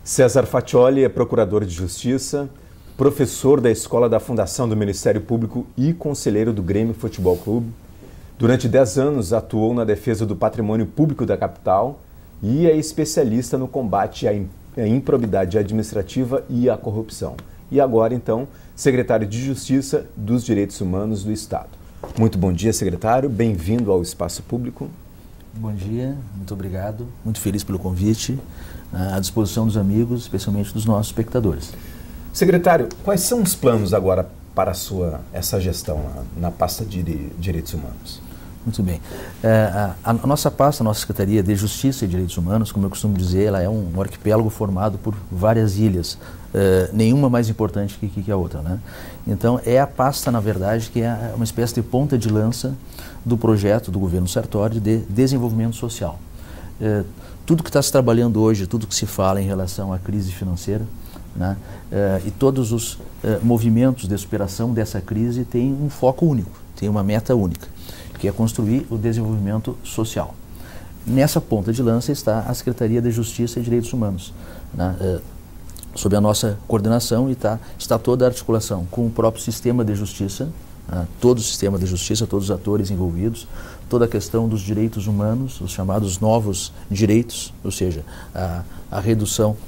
César Faccioli é procurador de Justiça, professor da Escola da Fundação do Ministério Público e conselheiro do Grêmio Futebol Clube. Durante 10 anos atuou na defesa do patrimônio público da capital e é especialista no combate à improbidade administrativa e à corrupção. E agora, então, secretário de Justiça dos Direitos Humanos do Estado. Muito bom dia, secretário. Bem-vindo ao Espaço Público. Bom dia, muito obrigado. Muito feliz pelo convite, à disposição dos amigos, especialmente dos nossos espectadores. Secretário, quais são os planos agora para essa gestão na pasta de Direitos Humanos? Muito bem. A nossa pasta, a nossa Secretaria de Justiça e Direitos Humanos, como eu costumo dizer, ela é um arquipélago formado por várias ilhas, nenhuma mais importante que a outra, né? Então, é a pasta, na verdade, que é uma espécie de ponta de lança do projeto do governo Sartori de desenvolvimento social. Tudo que está se trabalhando hoje, tudo que se fala em relação à crise financeira, né, e todos os movimentos de superação dessa crise têm um foco único, tem uma meta única, que é construir o desenvolvimento social. Nessa ponta de lança está a Secretaria de Justiça e Direitos Humanos, né, sob a nossa coordenação, e está toda a articulação com o próprio sistema de justiça, todo o sistema de justiça, todos os atores envolvidos, toda a questão dos direitos humanos, os chamados novos direitos, ou seja, a redução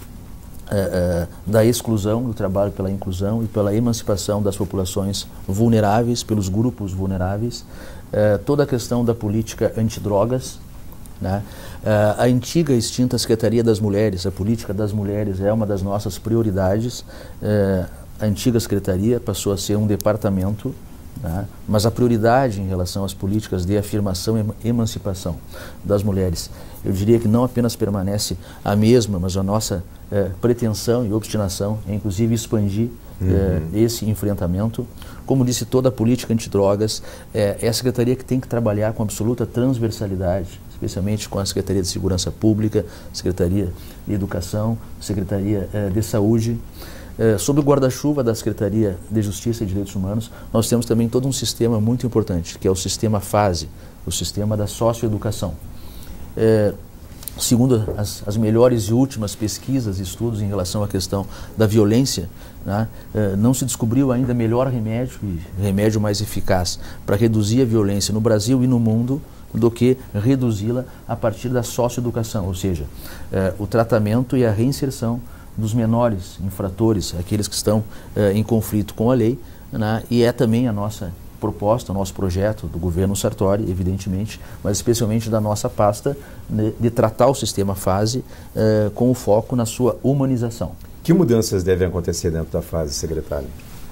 da exclusão, do trabalho pela inclusão e pela emancipação das populações vulneráveis, pelos grupos vulneráveis, toda a questão da política antidrogas, né? A antiga e extinta Secretaria das Mulheres, a política das mulheres é uma das nossas prioridades. A antiga Secretaria passou a ser um departamento, né? Mas a prioridade em relação às políticas de afirmação e emancipação das mulheres, eu diria que não apenas permanece a mesma, mas a nossa pretensão e obstinação é inclusive expandir esse enfrentamento. Como disse, toda a política antidrogas é a Secretaria que tem que trabalhar com absoluta transversalidade, especialmente com a Secretaria de Segurança Pública, Secretaria de Educação, Secretaria de Saúde. Sob o guarda-chuva da Secretaria de Justiça e Direitos Humanos, nós temos também todo um sistema muito importante, que é o sistema FASE, o sistema da socioeducação. Segundo as melhores e últimas pesquisas e estudos em relação à questão da violência, né, não se descobriu ainda melhor remédio e remédio mais eficaz para reduzir a violência no Brasil e no mundo do que reduzi-la a partir da socioeducação, ou seja, o tratamento e a reinserção dos menores infratores, aqueles que estão em conflito com a lei, né, e é também a nossa proposta, o nosso projeto do governo Sartori, evidentemente, mas especialmente da nossa pasta, de tratar o sistema FASE com o foco na sua humanização. Que mudanças devem acontecer dentro da FASE, secretário?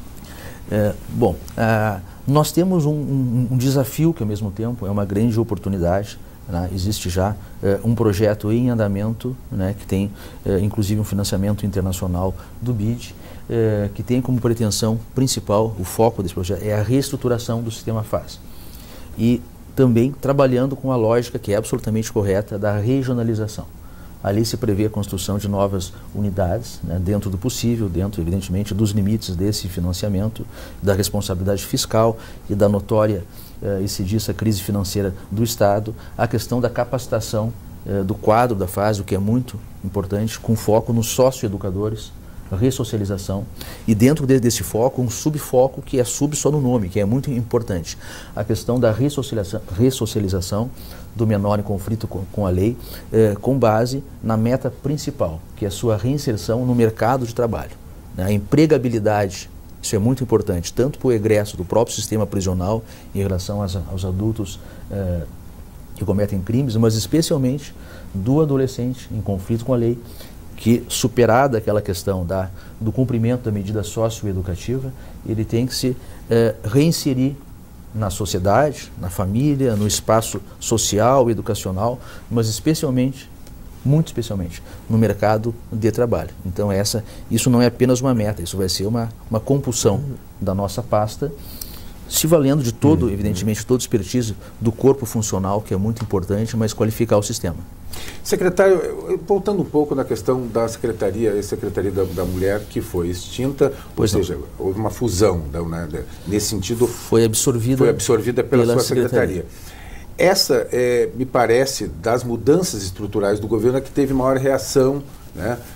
Nós temos um desafio que, ao mesmo tempo, é uma grande oportunidade. Né? Existe já um projeto em andamento, né, que tem inclusive um financiamento internacional do BID, que tem como pretensão principal, o foco desse projeto é a reestruturação do sistema FASE. E também trabalhando com a lógica que é absolutamente correta da regionalização. Ali se prevê a construção de novas unidades, né, dentro do possível, dentro, evidentemente, dos limites desse financiamento, da responsabilidade fiscal e da notória e se diz a crise financeira do Estado, a questão da capacitação do quadro da FASE, o que é muito importante, com foco nos socioeducadores, ressocialização, e dentro desse foco, um subfoco que é sub só no nome, que é muito importante, a questão da ressocialização do menor em conflito com a lei, com base na meta principal, que é a sua reinserção no mercado de trabalho, né? A empregabilidade. Isso é muito importante, tanto para o egresso do próprio sistema prisional em relação aos adultos que cometem crimes, mas especialmente do adolescente em conflito com a lei, que, superada aquela questão do cumprimento da medida socioeducativa, ele tem que se reinserir na sociedade, na família, no espaço social, educacional, mas especialmente, muito especialmente, no mercado de trabalho. Então isso não é apenas uma meta, isso vai ser uma compulsão da nossa pasta, se valendo de todo, evidentemente, todo o expertise do corpo funcional, que é muito importante, mas qualificar o sistema. Secretário, voltando um pouco na questão da Secretaria da Mulher, que foi extinta, ou seja, houve uma fusão, nesse sentido... Foi absorvida pela sua Secretaria. Essa, me parece, das mudanças estruturais do governo, é que teve maior reação, né,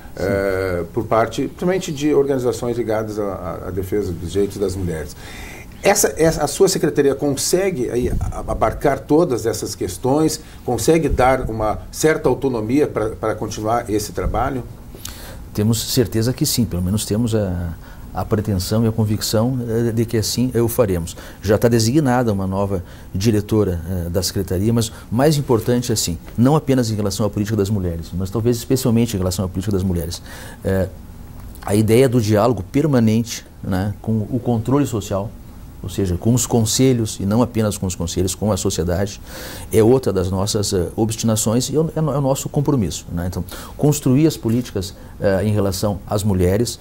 por parte, principalmente de organizações ligadas à defesa dos direitos das mulheres. A sua secretaria consegue aí abarcar todas essas questões? Consegue dar uma certa autonomia para continuar esse trabalho? Temos certeza que sim, pelo menos temos a pretensão e a convicção de que assim o faremos. Já está designada uma nova diretora da Secretaria, mas mais importante assim, não apenas em relação à política das mulheres, mas talvez especialmente em relação à política das mulheres. A ideia do diálogo permanente, né, com o controle social, ou seja, com os conselhos, e não apenas com os conselhos, com a sociedade, é outra das nossas obstinações e é o nosso compromisso, né? Então, construir as políticas em relação às mulheres,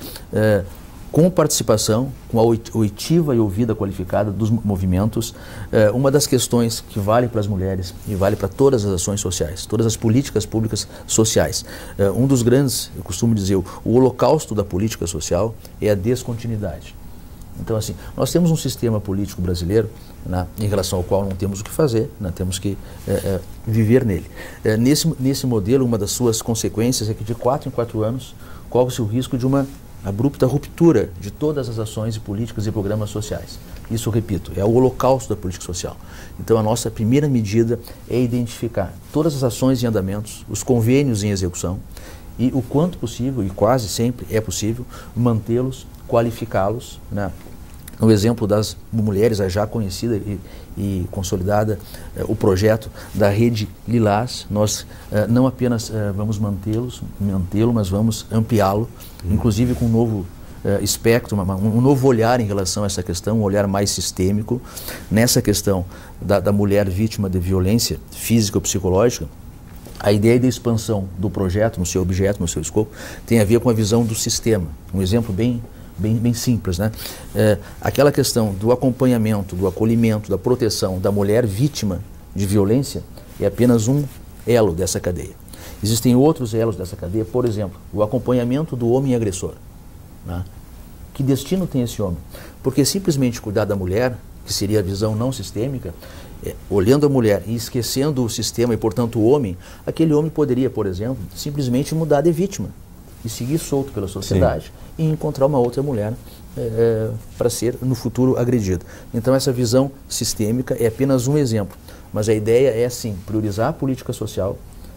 com participação, com a oitiva e ouvida qualificada dos movimentos. Uma das questões que vale para as mulheres e vale para todas as ações sociais, todas as políticas públicas sociais. Um dos grandes, eu costumo dizer, o holocausto da política social é a descontinuidade. Então, assim, nós temos um sistema político brasileiro, né, em relação ao qual não temos o que fazer, né, temos que viver nele. Nesse modelo, uma das suas consequências é que de 4 em 4 anos corre-se o risco de uma abrupta ruptura de todas as ações e políticas e programas sociais. Isso, repito, é o holocausto da política social. Então, a nossa primeira medida é identificar todas as ações em andamentos, os convênios em execução e, o quanto possível, e quase sempre é possível, mantê-los, qualificá-los, né? No exemplo das mulheres, a já conhecida e consolidada, o projeto da Rede Lilás, nós não apenas vamos mantê-lo, mas vamos ampliá-lo, inclusive com um novo espectro, um novo olhar em relação a essa questão, um olhar mais sistêmico, nessa questão da mulher vítima de violência física ou psicológica. A ideia da expansão do projeto, no seu objeto, no seu escopo, tem a ver com a visão do sistema. Um exemplo bem simples, né? Aquela questão do acompanhamento, do acolhimento, da proteção da mulher vítima de violência é apenas um elo dessa cadeia. Existem outros elos dessa cadeia, por exemplo, o acompanhamento do homem agressor, né? Que destino tem esse homem? Porque simplesmente cuidar da mulher, que seria a visão não sistêmica, olhando a mulher e esquecendo o sistema e, portanto, o homem, aquele homem poderia, por exemplo, simplesmente mudar de vítima e seguir solto pela sociedade. Sim. E encontrar uma outra mulher para ser, no futuro, agredida. Então, essa visão sistêmica é apenas um exemplo. Mas a ideia é, sim, priorizar a política social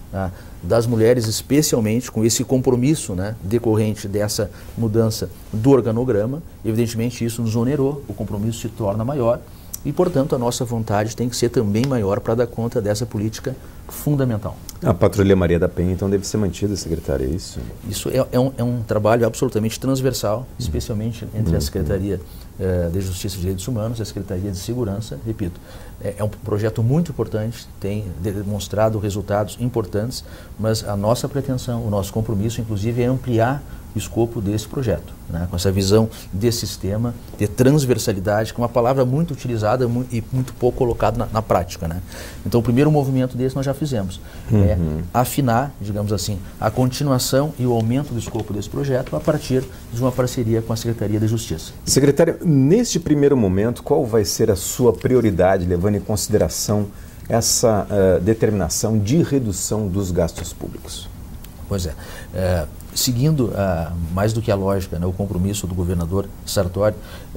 das mulheres, especialmente com esse compromisso, né, decorrente dessa mudança do organograma. Evidentemente, isso nos onerou, o compromisso se torna maior e, portanto, a nossa vontade tem que ser também maior para dar conta dessa política fundamental. A Patrulha Maria da Penha, então, deve ser mantida, secretária, é isso? Isso é um trabalho absolutamente transversal, especialmente entre a Secretaria de Justiça e Direitos Humanos e a Secretaria de Segurança. Repito, é um projeto muito importante, tem demonstrado resultados importantes, mas a nossa pretensão, o nosso compromisso, inclusive, é ampliar o escopo desse projeto, né, com essa visão de sistema, de transversalidade, que é uma palavra muito utilizada e muito pouco colocada na prática, né? Então, o primeiro movimento desse nós já fizemos, é afinar, digamos assim, a continuação e o aumento do escopo desse projeto a partir de uma parceria com a Secretaria de Justiça. Secretário, neste primeiro momento, qual vai ser a sua prioridade, levando em consideração essa determinação de redução dos gastos públicos? Pois é. Seguindo mais do que a lógica, né, o compromisso do governador Sartori,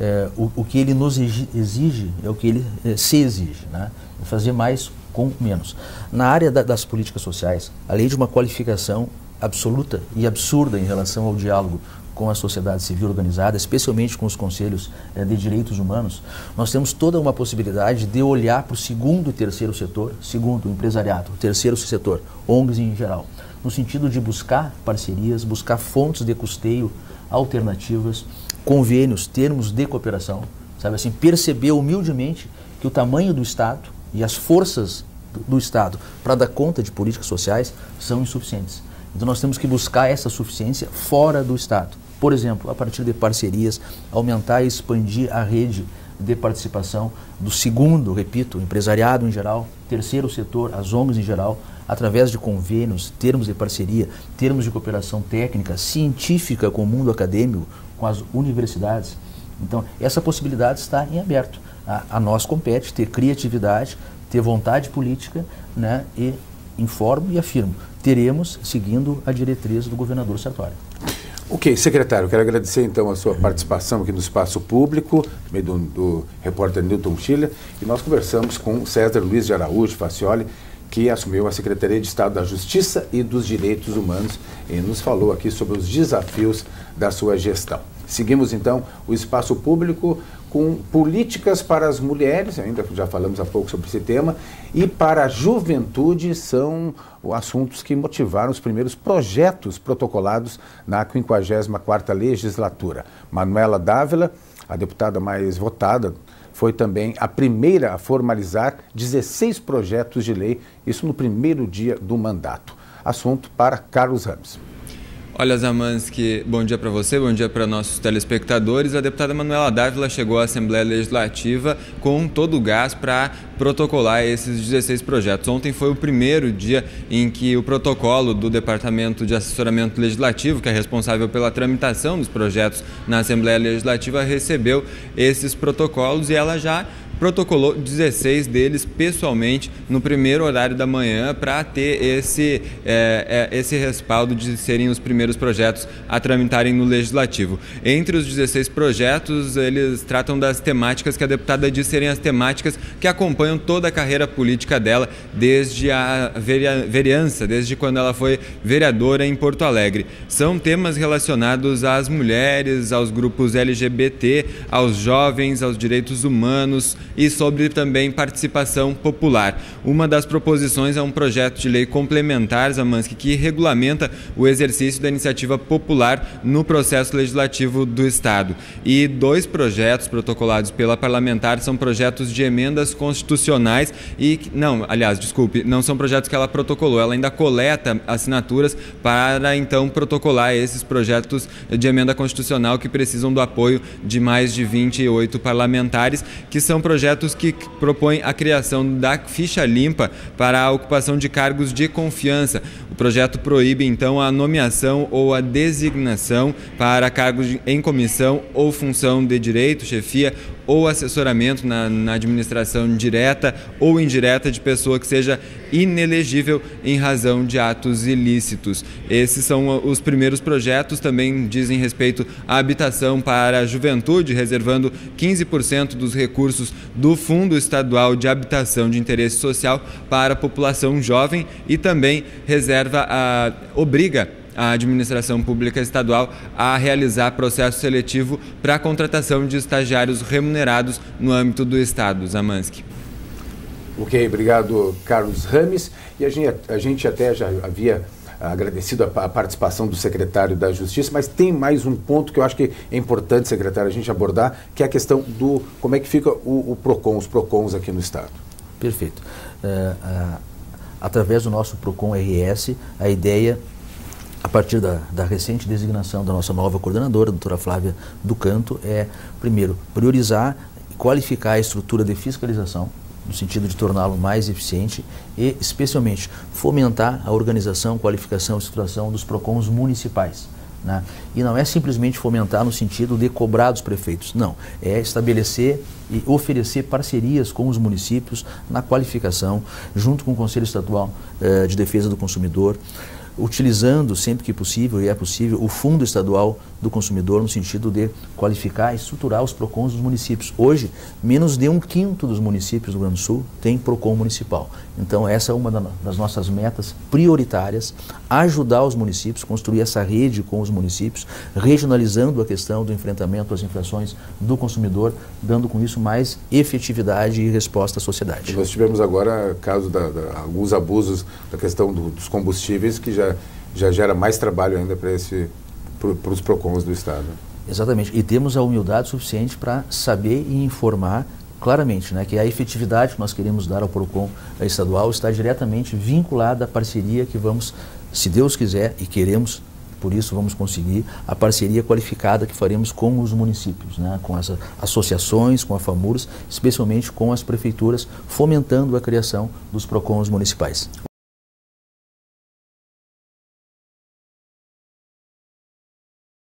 o que ele nos exige é o que ele se exige, né, fazer mais com menos. Na área das políticas sociais, além de uma qualificação absoluta e absurda em relação ao diálogo com a sociedade civil organizada, especialmente com os conselhos de direitos humanos, nós temos toda uma possibilidade de olhar para o segundo e terceiro setor, segundo o empresariado, o terceiro setor, ONGs em geral, no sentido de buscar parcerias, buscar fontes de custeio alternativas, convênios, termos de cooperação, sabe assim, perceber humildemente que o tamanho do Estado e as forças do Estado para dar conta de políticas sociais são insuficientes. Então nós temos que buscar essa suficiência fora do Estado. Por exemplo, a partir de parcerias, aumentar e expandir a rede de participação do segundo, repito, empresariado em geral, terceiro setor, as ONGs em geral, através de convênios, termos de parceria, termos de cooperação técnica, científica com o mundo acadêmico, com as universidades. Então, essa possibilidade está em aberto. A nós compete ter criatividade, ter vontade política, né, e informo e afirmo, teremos seguindo a diretriz do governador Sartori. Ok, secretário, quero agradecer então a sua participação aqui no Espaço Público, no meio do repórter Newton Schiller, e nós conversamos com César Luiz de Araújo Facioli, que assumiu a Secretaria de Estado da Justiça e dos Direitos Humanos e nos falou aqui sobre os desafios da sua gestão. Seguimos então o Espaço Público com políticas para as mulheres, ainda já falamos há pouco sobre esse tema, e para a juventude são assuntos que motivaram os primeiros projetos protocolados na 54ª legislatura. Manuela Dávila, a deputada mais votada, foi também a primeira a formalizar 16 projetos de lei, isso no primeiro dia do mandato. Assunto para Carlos Ramos. Olha, Zamansky, bom dia para você, bom dia para nossos telespectadores. A deputada Manuela Dávila chegou à Assembleia Legislativa com todo o gás para protocolar esses 16 projetos. Ontem foi o primeiro dia em que o protocolo do Departamento de Assessoramento Legislativo, que é responsável pela tramitação dos projetos na Assembleia Legislativa, recebeu esses protocolos e ela já protocolou 16 deles pessoalmente no primeiro horário da manhã para ter esse respaldo de serem os primeiros projetos a tramitarem no Legislativo. Entre os 16 projetos, eles tratam das temáticas que a deputada diz serem as temáticas que acompanham toda a carreira política dela desde a vereança, desde quando ela foi vereadora em Porto Alegre. São temas relacionados às mulheres, aos grupos LGBT, aos jovens, aos direitos humanos, e sobre também participação popular. Uma das proposições é um projeto de lei complementar, Zamansky, que regulamenta o exercício da iniciativa popular no processo legislativo do Estado. E 2 projetos protocolados pela parlamentar são projetos de emendas constitucionais não são projetos que ela protocolou, ela ainda coleta assinaturas para então protocolar esses projetos de emenda constitucional que precisam do apoio de mais de 28 parlamentares, que são projetos que propõem a criação da ficha limpa para a ocupação de cargos de confiança. O projeto proíbe, então, a nomeação ou a designação para cargos em comissão ou função de direito, chefia ou assessoramento na administração direta ou indireta de pessoa que seja inelegível em razão de atos ilícitos. Esses são os primeiros projetos, também dizem respeito à habitação para a juventude, reservando 15% dos recursos do Fundo Estadual de Habitação de Interesse Social para a população jovem e também obriga a administração pública estadual a realizar processo seletivo para a contratação de estagiários remunerados no âmbito do Estado. Zamansky. Ok, obrigado, Carlos Rames. E a gente até já havia agradecido a participação do secretário da Justiça, mas tem mais um ponto que eu acho que é importante, secretário, a gente abordar, que é a questão do como é que fica o PROCON, os PROCONs aqui no Estado. Perfeito. Através do nosso PROCON RS, a ideia, a partir da recente designação da nossa nova coordenadora, a doutora Flávia do Canto, é, primeiro, priorizar e qualificar a estrutura de fiscalização, no sentido de torná-lo mais eficiente e, especialmente, fomentar a organização, qualificação e estruturação dos PROCONs municipais. Né? E não é simplesmente fomentar no sentido de cobrar dos prefeitos, não. É estabelecer e oferecer parcerias com os municípios na qualificação, junto com o Conselho Estadual de Defesa do Consumidor, utilizando sempre que possível, e é possível, o Fundo Estadual do Consumidor no sentido de qualificar e estruturar os PROCONs dos municípios. Hoje, menos de 1/5 dos municípios do Rio Grande do Sul tem PROCON municipal. Então, essa é uma das nossas metas prioritárias, ajudar os municípios, construir essa rede com os municípios, regionalizando a questão do enfrentamento às infrações do consumidor, dando com isso mais efetividade e resposta à sociedade. Nós tivemos agora caso alguns abusos da questão dos combustíveis, que já gera mais trabalho ainda para os PROCONs do Estado. Exatamente, e temos a humildade suficiente para saber e informar claramente, né, que a efetividade que nós queremos dar ao PROCON estadual está diretamente vinculada à parceria que vamos, se Deus quiser, e queremos, por isso vamos conseguir, a parceria qualificada que faremos com os municípios, né, com as associações, com a FAMURS, especialmente com as prefeituras, fomentando a criação dos PROCONs municipais.